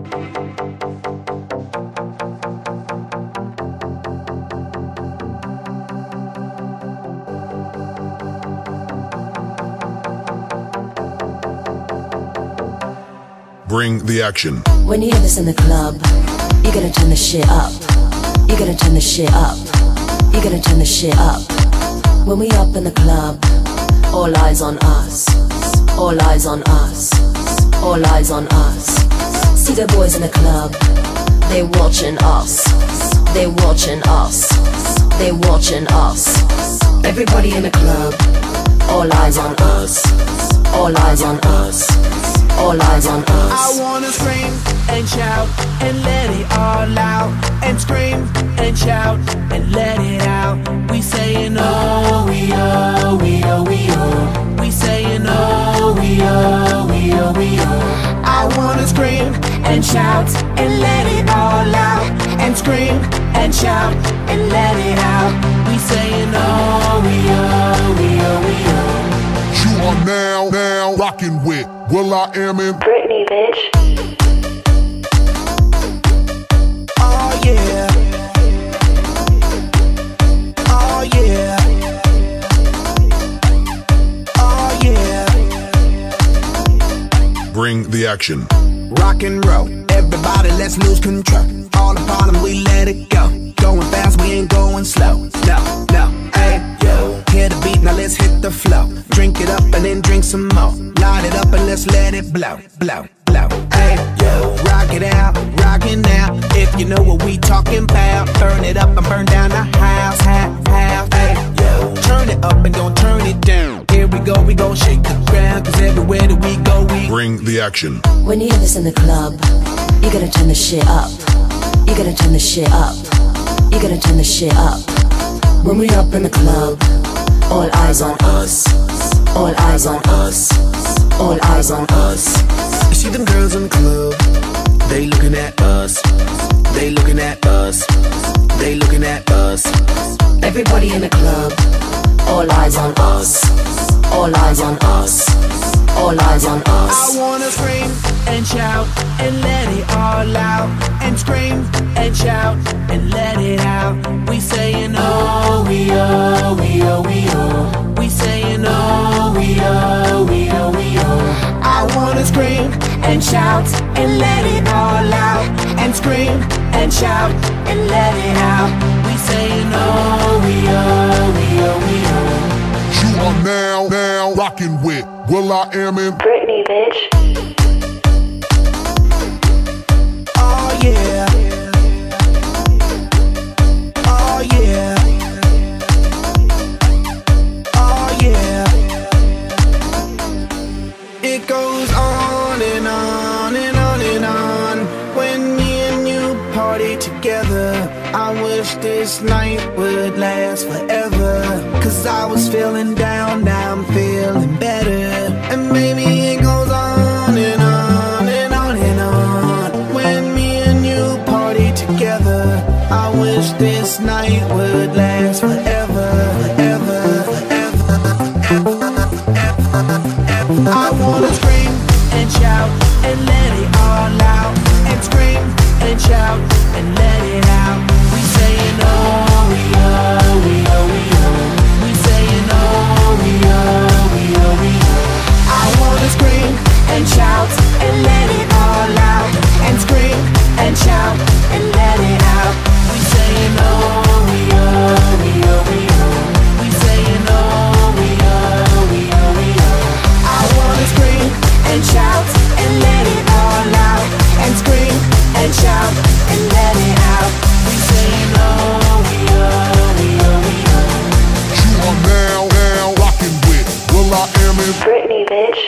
Bring the action. When you hear this in the club, you gotta turn the shit up. You gotta turn the shit up. You gotta turn the shit up. When we up in the club, all eyes on us. All eyes on us. All eyes on us. See the boys in the club, they watching us. They watching us. They watching us. Everybody in the club, all eyes on us. All eyes on us. All eyes on us. I wanna scream and shout and let it all out. And scream and shout and let it out. We saying oh, we oh, we oh, we oh. We saying oh, we oh, we oh, we oh. I wanna scream and shout and let it all out. And scream and shout and let it out. We saying oh, we oh, we oh, we oh. You are now rocking with will.i.am in Britney, bitch. Oh yeah. Oh yeah. Oh yeah. Bring the action. Rock and roll, everybody let's lose control. All the bottom we let it go. Going fast, we ain't going slow. No, no, hey, yo. Hear the beat, now let's hit the flow. Drink it up and then drink some more. Light it up and let's let it blow, blow, blow. Hey, yo. Rock it out, rockin' now. If you know what we talking about. Burn it up and burn down the house, house. Hey, yo. Turn it up and don't turn it down. Here we gon' shake the ground. Cause everywhere that we go, we bring the action. When you hear this in the club, you gotta turn the shit up. You gotta turn the shit up. You gotta turn the shit up. When we up in the club, all eyes on us. All eyes on us. All eyes on us. You see them girls in the club, they looking at us. They looking at us. They looking at us. Everybody in the club, all eyes on us. All eyes on us. All eyes on us. I wanna scream and shout and let it all out. And scream and shout and let it out. We saying oh, we oh, we oh, we oh. We saying oh, we oh, we oh, we oh. I wanna scream and shout and let it all out. And scream and shout and let it out. We saying oh, we oh, we oh, we oh. You are now rocking with will.i.am in Britney, bitch. Oh yeah. Oh yeah. Oh yeah. It goes on and on and on and on. When me and you party together, I wish this night would last forever. Cause I was feeling down, now I'm feeling better. And maybe it goes on and on and on and on. When me and you party together, I wish this night would last forever, forever, forever, forever, forever. I wanna scream and shout and let it all out. And scream and shout and let it out. We saying oh, we oh, we oh, we oh. We saying oh, we oh, we oh, we oh. I wanna scream and shout and let it all out. And scream and shout and let it out. We saying oh, we oh, we oh, we oh. We saying oh, we oh, we oh, we oh. I wanna scream and shout and let it all out. And scream and shout and let it out. We saying oh, we oh, we oh, we oh. You are now rocking with will.i.am in Britney, bitch.